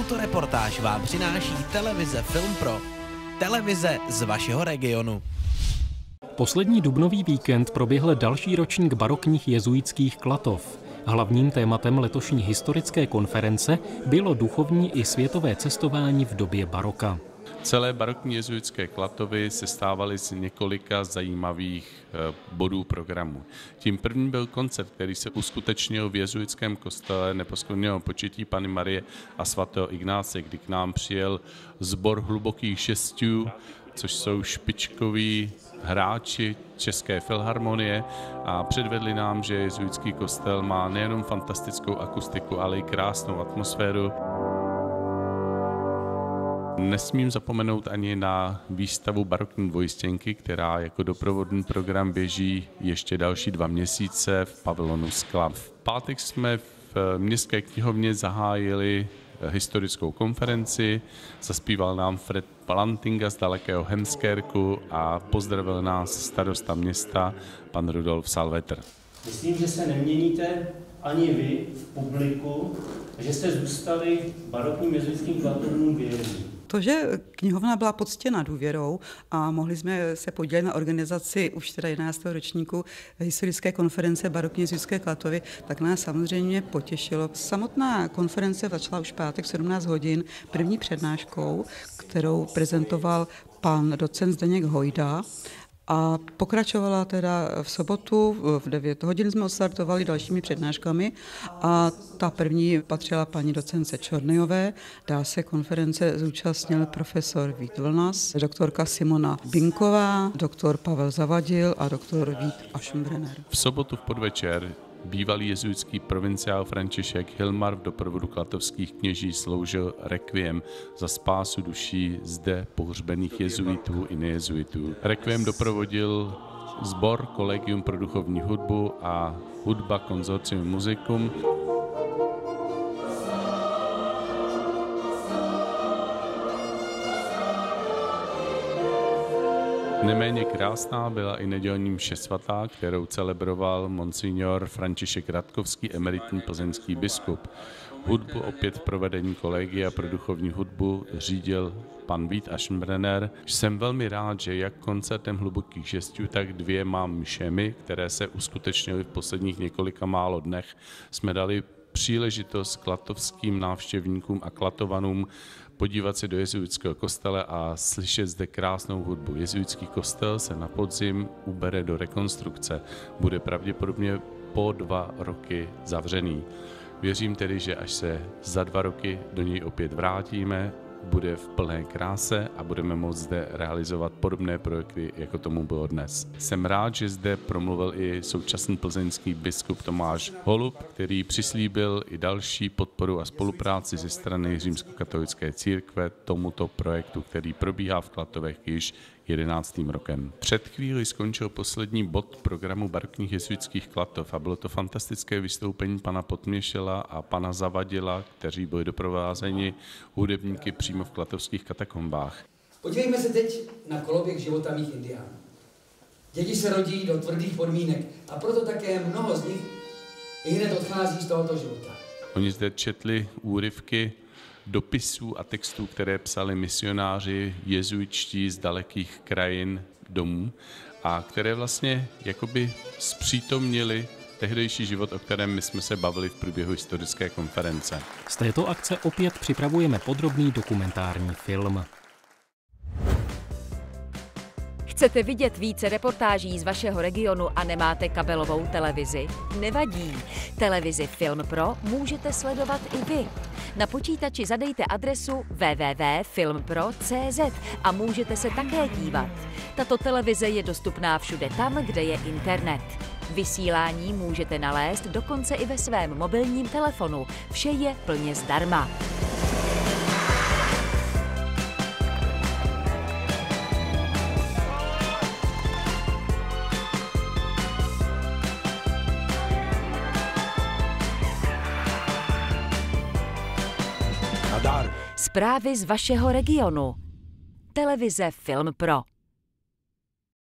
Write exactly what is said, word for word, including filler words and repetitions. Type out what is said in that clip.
Tuto reportáž vám přináší televize Film Pro. Televize z vašeho regionu. Poslední dubnový víkend proběhl další ročník barokních jezuitských klatov. Hlavním tématem letošní historické konference bylo duchovní i světové cestování v době baroka. Celé barokní jezuitské klatovy se stávaly z několika zajímavých bodů programu. Tím prvním byl koncert, který se uskutečnil v jezuitském kostele Neposkvrněného početí Panny Marie a svatého Ignáce, kdy k nám přijel sbor hlubokých šestů, což jsou špičkoví hráči České filharmonie, a předvedli nám, že jezuitský kostel má nejenom fantastickou akustiku, ale i krásnou atmosféru. Nesmím zapomenout ani na výstavu barokní dvojstěnky, která jako doprovodný program běží ještě další dva měsíce v pavilonu Skla. V pátek jsme v Městské knihovně zahájili historickou konferenci, zaspíval nám Fred Palantinga z dalekého Hemskérku a pozdravil nás starosta města, pan Rudolf Salvetr. Myslím, že se neměníte ani vy v publiku, že jste zůstali barokním jezuitským klatovům věrní. To, že knihovna byla poctěna důvěrou a mohli jsme se podílet na organizaci už teda jedenáctého ročníku historické konference barokní jezuitské klatovy, tak nás samozřejmě potěšilo. Samotná konference začala už pátek v sedmnáct hodin první přednáškou, kterou prezentoval pan docent Zdeněk Hojda. A pokračovala teda v sobotu v devět hodin jsme odstartovali dalšími přednáškami a ta první patřila paní docence Čornyjové. Dál se konference zúčastnil profesor Vít Vlnas, doktorka Simona Binková, doktor Pavel Zavadil a doktor Vít Aschenbrenner. V sobotu v podvečer bývalý jezuitský provinciál František Hilmar v doprovodu klatovských kněží sloužil rekviem za spásu duší zde pohřbených jezuitů i nejezuitů. Rekviem doprovodil sbor Collegium pro duchovní hudbu a hudba Consortium Musicum. Neméně krásná byla i nedělní mše svatá, kterou celebroval monsignor František Radkovský, emeritní plzeňský biskup. Hudbu opět v provedení Collegia pro duchovní hudbu řídil pan Vít Aschenbrenner. Jsem velmi rád, že jak koncertem hlubokých šestů, tak dvěma mšemi, které se uskutečnily v posledních několika málo dnech, jsme dali příležitost klatovským návštěvníkům a klatovanům podívat se do jezuitského kostela a slyšet zde krásnou hudbu. Jezuitský kostel se na podzim ubere do rekonstrukce. Bude pravděpodobně po dva roky zavřený. Věřím tedy, že až se za dva roky do něj opět vrátíme, bude v plné kráse a budeme moct zde realizovat podobné projekty, jako tomu bylo dnes. Jsem rád, že zde promluvil i současný plzeňský biskup Tomáš Holub, který přislíbil i další podporu a spolupráci ze strany římskokatolické církve tomuto projektu, který probíhá v Klatovech již jedenáctým rokem. Před chvíli skončil poslední bod programu barokních jezuitských klatov a bylo to fantastické vystoupení pana Potměšela a pana Zavadila, kteří byli doprovázeni hudebníky přímo v klatovských katakombách. Podívejme se teď na koloběh života mých indiánů. Děti se rodí do tvrdých podmínek a proto také mnoho z nich i hned odchází z tohoto života. Oni zde četli úryvky dopisů a textů, které psali misionáři jezuitští z dalekých krajin domů a které vlastně jakoby zpřítomnili tehdejší život, o kterém my jsme se bavili v průběhu historické konference. Z této akce opět připravujeme podrobný dokumentární film. Chcete vidět více reportáží z vašeho regionu a nemáte kabelovou televizi? Nevadí. Televizi Film Pro můžete sledovat i vy. Na počítači zadejte adresu w w w tečka film pro tečka c z a můžete se také dívat. Tato televize je dostupná všude tam, kde je internet. Vysílání můžete nalézt dokonce i ve svém mobilním telefonu. Vše je plně zdarma. Zprávy z vašeho regionu. Televize Film Pro.